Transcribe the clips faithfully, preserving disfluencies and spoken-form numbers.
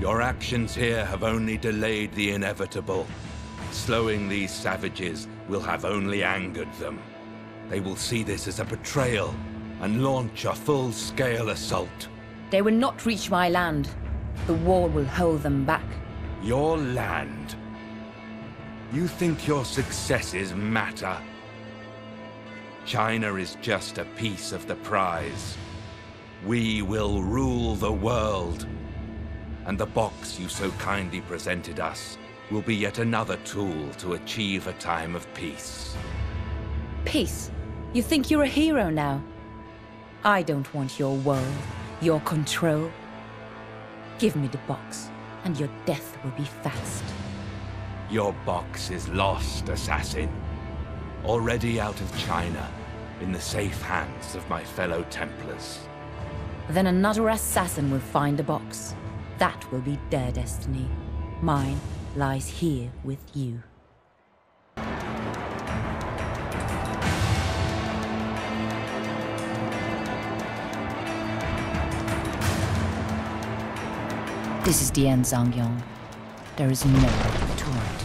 Your actions here have only delayed the inevitable. Slowing these savages will have only angered them. They will see this as a betrayal and launch a full-scale assault. They will not reach my land. The wall will hold them back. Your land? You think your successes matter? China is just a piece of the prize. We will rule the world. And the box you so kindly presented us will be yet another tool to achieve a time of peace. Peace? You think you're a hero now? I don't want your world, your control. Give me the box, and your death will be fast. Your box is lost, assassin. Already out of China, in the safe hands of my fellow Templars. Then another assassin will find the box. That will be their destiny. Mine lies here with you. This is the end, Zhang Yong. There is no way to it.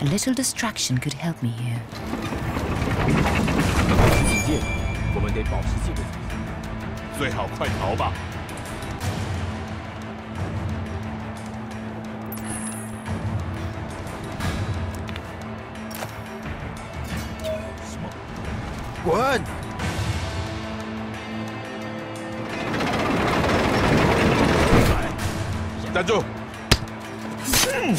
little distraction could help me here. 警戒，我们得保持戒备。最好快逃吧。 滚！ 站住！嗯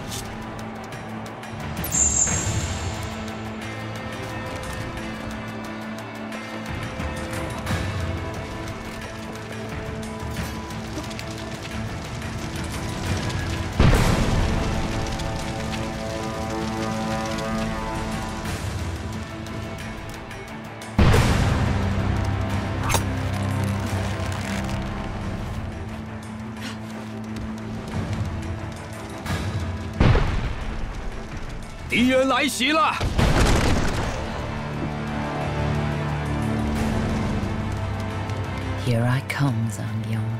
敌人来袭了！ Here I come, Zangyong.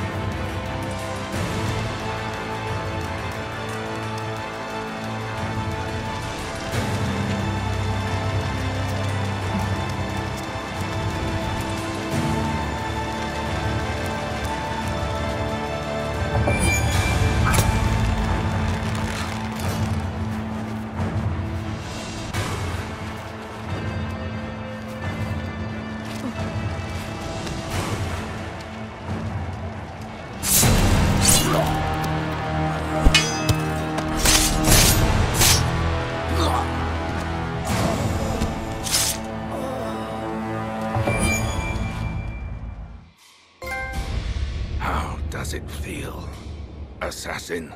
How does it feel, assassin?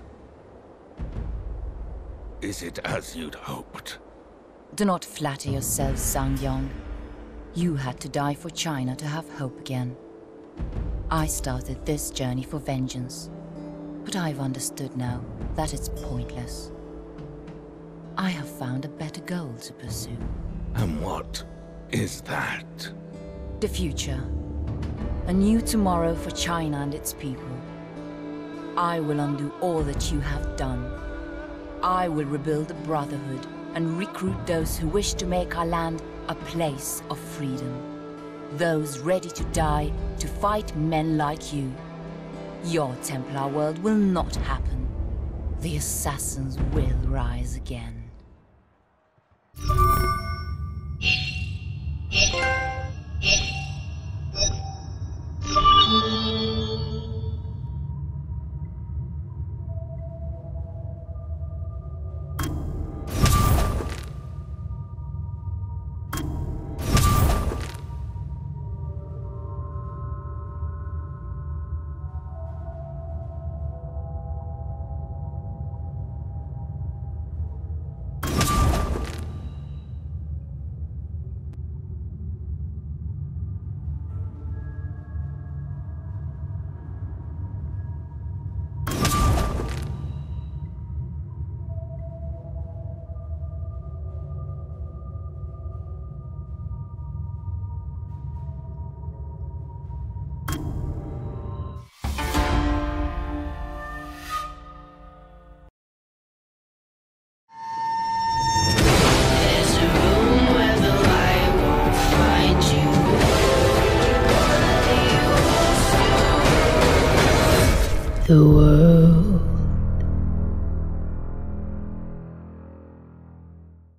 Is it as you'd hoped? Do not flatter yourself, Zangyong. You had to die for China to have hope again. I started this journey for vengeance, but I've understood now that it's pointless. I have found a better goal to pursue. And what is that? The future. A new tomorrow for China and its people. I will undo all that you have done. I will rebuild the Brotherhood and recruit those who wish to make our land a place of freedom. Those ready to die to fight men like you. Your Templar world will not happen. The assassins will rise again. The world